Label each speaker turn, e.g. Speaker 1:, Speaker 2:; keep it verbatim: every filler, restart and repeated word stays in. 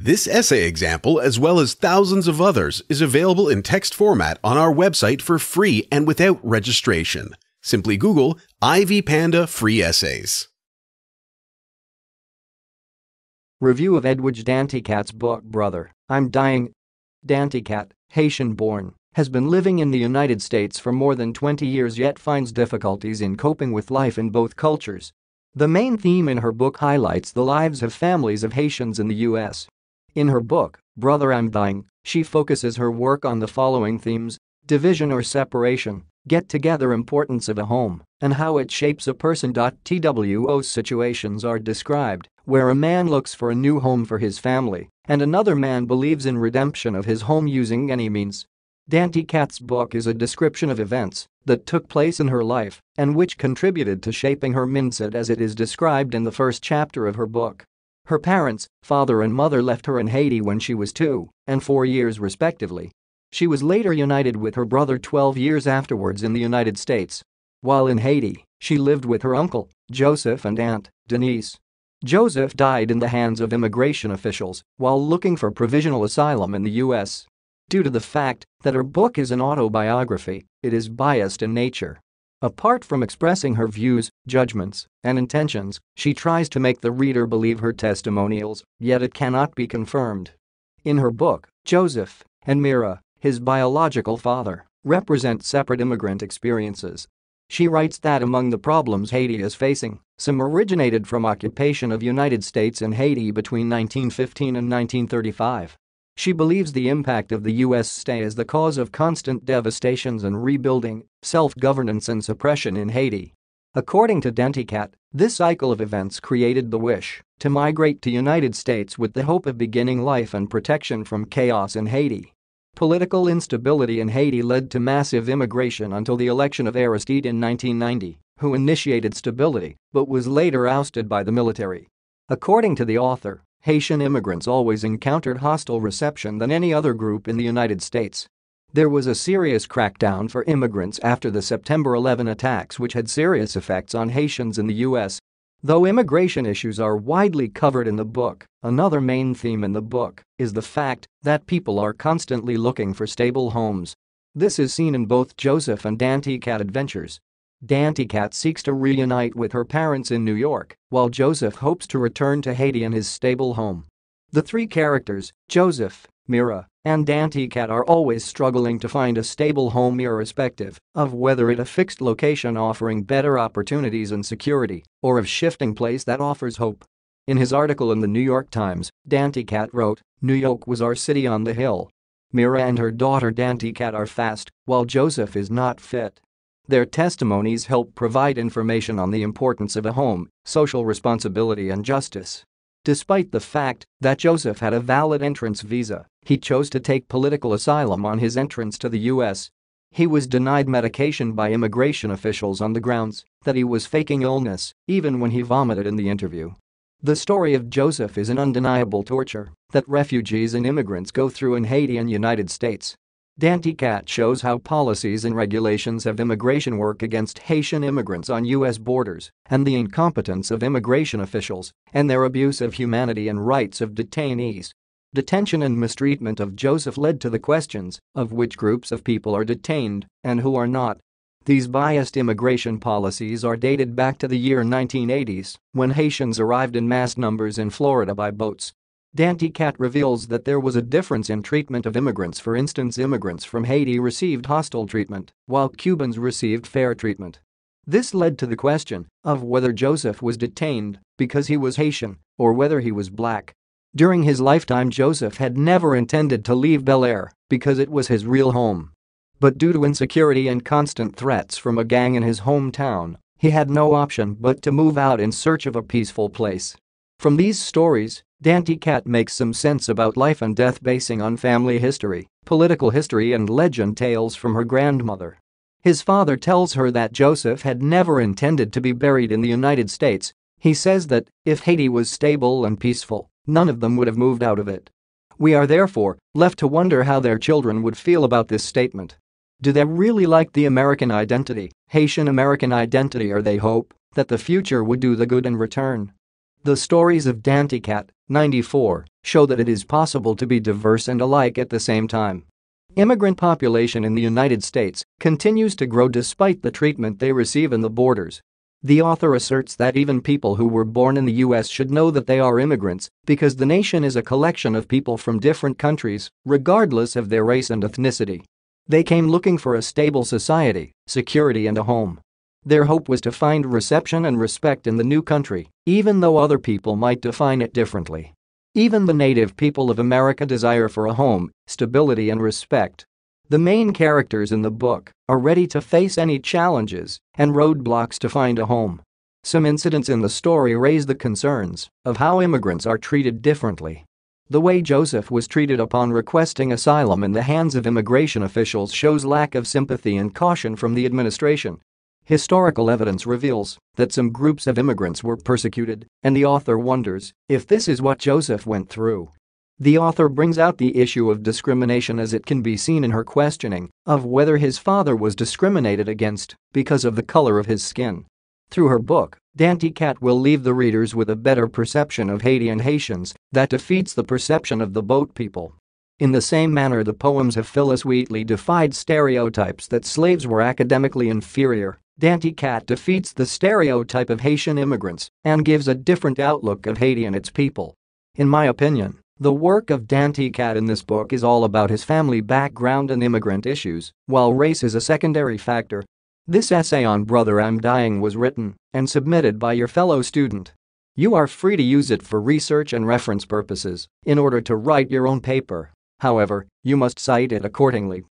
Speaker 1: This essay example, as well as thousands of others, is available in text format on our website for free and without registration. Simply Google Ivy Panda Free Essays.
Speaker 2: Review of Edwidge Danticat's book Brother, I'm Dying. Danticat, Haitian-born, has been living in the United States for more than twenty years yet finds difficulties in coping with life in both cultures. The main theme in her book highlights the lives of families of Haitians in the U S. In her book, Brother I'm Dying, she focuses her work on the following themes: division or separation, get-together, importance of a home, and how it shapes a person. Two situations are described where a man looks for a new home for his family and another man believes in redemption of his home using any means. Danticat's book is a description of events that took place in her life and which contributed to shaping her mindset as it is described in the first chapter of her book. Her parents, father and mother, left her in Haiti when she was two and four years respectively. She was later united with her brother twelve years afterwards in the United States. While in Haiti, she lived with her uncle, Joseph, and aunt, Denise. Joseph died in the hands of immigration officials while looking for provisional asylum in the U S. Due to the fact that her book is an autobiography, it is biased in nature. Apart from expressing her views, judgments, and intentions, she tries to make the reader believe her testimonials, yet it cannot be confirmed. In her book, Joseph and Mira, his biological father, represent separate immigrant experiences. She writes that among the problems Haiti is facing, some originated from occupation of United States in Haiti between nineteen fifteen and nineteen thirty-five. She believes the impact of the U S stay is the cause of constant devastations and rebuilding, self-governance and suppression in Haiti. According to Danticat, this cycle of events created the wish to migrate to United States with the hope of beginning life and protection from chaos in Haiti. Political instability in Haiti led to massive immigration until the election of Aristide in nineteen ninety, who initiated stability but was later ousted by the military. According to the author, Haitian immigrants always encountered hostile reception than any other group in the United States. There was a serious crackdown for immigrants after the September eleventh attacks, which had serious effects on Haitians in the U S. Though immigration issues are widely covered in the book, another main theme in the book is the fact that people are constantly looking for stable homes. This is seen in both Joseph and Danticat adventures. Danticat seeks to reunite with her parents in New York, while Joseph hopes to return to Haiti and his stable home. The three characters, Joseph, Mira, and Danticat, are always struggling to find a stable home irrespective of whether it a fixed location offering better opportunities and security or a shifting place that offers hope. In his article in the New York Times, Danticat wrote, "New York was our city on the hill. Mira and her daughter Danticat are fast, while Joseph is not fit." Their testimonies help provide information on the importance of a home, social responsibility and justice. Despite the fact that Joseph had a valid entrance visa, he chose to take political asylum on his entrance to the U S. He was denied medication by immigration officials on the grounds that he was faking illness, even when he vomited in the interview. The story of Joseph is an undeniable torture that refugees and immigrants go through in Haiti and United States. Danticat shows how policies and regulations of immigration work against Haitian immigrants on U S borders and the incompetence of immigration officials and their abuse of humanity and rights of detainees. Detention and mistreatment of Joseph led to the questions of which groups of people are detained and who are not. These biased immigration policies are dated back to the year nineteen eighties, when Haitians arrived in mass numbers in Florida by boats. Danticat reveals that there was a difference in treatment of immigrants. For instance, immigrants from Haiti received hostile treatment, while Cubans received fair treatment. This led to the question of whether Joseph was detained because he was Haitian or whether he was black. During his lifetime, Joseph had never intended to leave Bel Air because it was his real home. But due to insecurity and constant threats from a gang in his hometown, he had no option but to move out in search of a peaceful place. From these stories, Danticat makes some sense about life and death basing on family history, political history and legend tales from her grandmother. His father tells her that Joseph had never intended to be buried in the United States. He says that if Haiti was stable and peaceful, none of them would have moved out of it. We are therefore left to wonder how their children would feel about this statement. Do they really like the American identity, Haitian American identity, or they hope that the future would do the good in return? The stories of Danticat, ninety-four, show that it is possible to be diverse and alike at the same time. Immigrant population in the United States continues to grow despite the treatment they receive in the borders. The author asserts that even people who were born in the U S should know that they are immigrants because the nation is a collection of people from different countries, regardless of their race and ethnicity. They came looking for a stable society, security and a home. Their hope was to find reception and respect in the new country, even though other people might define it differently. Even the native people of America desire for a home, stability and respect. The main characters in the book are ready to face any challenges and roadblocks to find a home. Some incidents in the story raise the concerns of how immigrants are treated differently. The way Joseph was treated upon requesting asylum in the hands of immigration officials shows lack of sympathy and caution from the administration. Historical evidence reveals that some groups of immigrants were persecuted, and the author wonders if this is what Joseph went through. The author brings out the issue of discrimination as it can be seen in her questioning of whether his father was discriminated against because of the color of his skin. Through her book, Danticat will leave the readers with a better perception of Haiti and Haitians that defeats the perception of the boat people. In the same manner, the poems of Phyllis Wheatley defied stereotypes that slaves were academically inferior. Danticat defeats the stereotype of Haitian immigrants and gives a different outlook of Haiti and its people. In my opinion, the work of Danticat in this book is all about his family background and immigrant issues, while race is a secondary factor. This essay on Brother I'm Dying was written and submitted by your fellow student. You are free to use it for research and reference purposes in order to write your own paper. However, you must cite it accordingly.